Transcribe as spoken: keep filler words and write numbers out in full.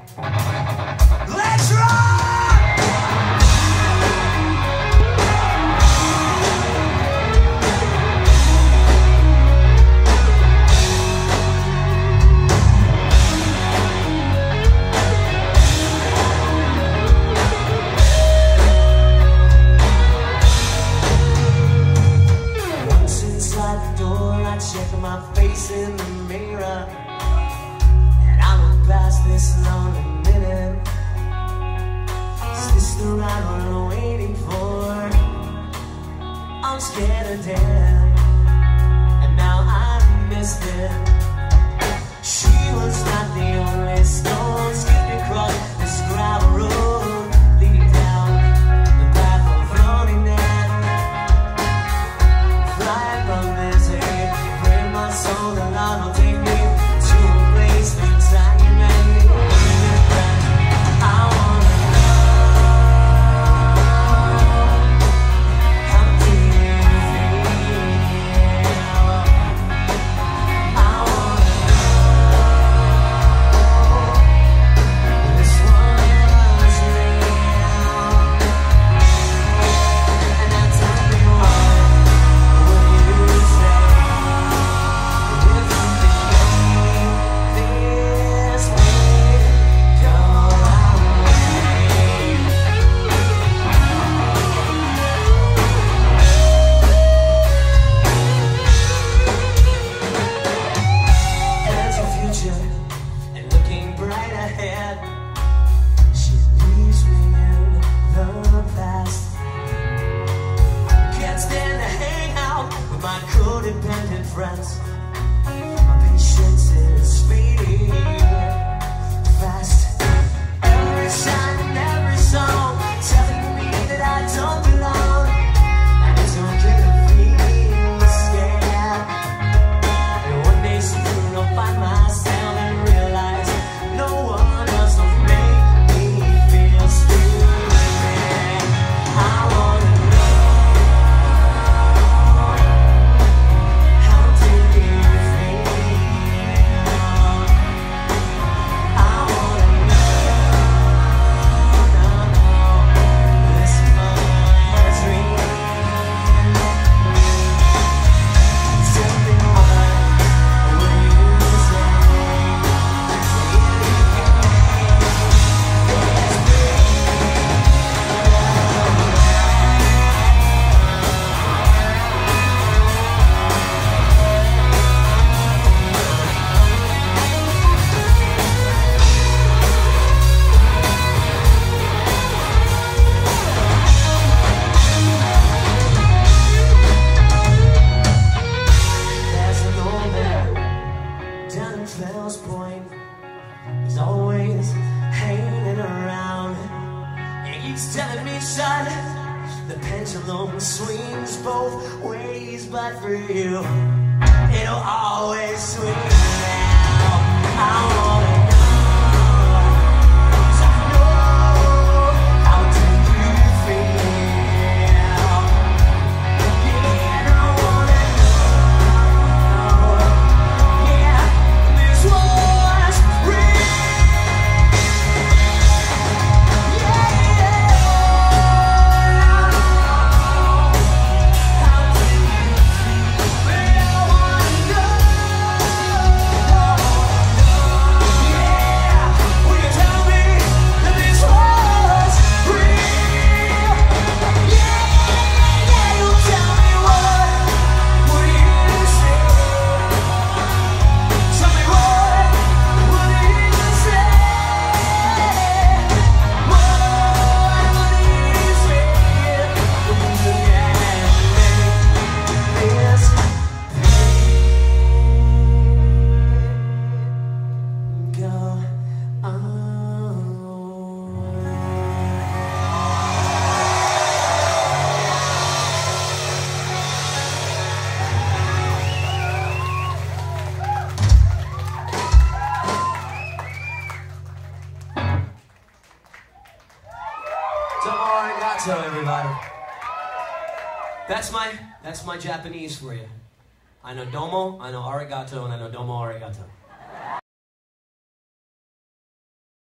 Let's rock! Once inside the door, I check my face in the mirror, and I look past this lonely minute. Is this the ride we're waiting for? I'm scared of death, and now I've missed it. She was not the only stone skipped across this gravel road leading down the path of loneliness. Flying from this hate, pray my soul that God will take me to a place that time made. I wanna know how do you feel? I wanna know this one was real. And now tell me what would you say if you became this way? Go away. There's a future and looking bright ahead. She leaves me in the past. Can't stand to hang out with my codependent friends. My patience is fading fast. Every sign and every song telling me that I don't belong, and it's okay to feel scared. And one day soon I'll find myself and realize no one else will make me feel stupid. I wanna know how do you feel? I wanna know, know this was real. Tell me what will you say if you became this There's an old man down in Fells Point. He's always hanging around. He keeps telling me, son, the pendulum swings both ways, but for you, it'll always swing round. I wanna know, 'cause I know how do you feel? Yeah, and I wanna know, yeah, this was real. Yeah, yeah. How do you feel? I wanna know. Quattro, everybody. That's my, that's my Japanese for you. I know domo, I know arigato, and I know domo arigato.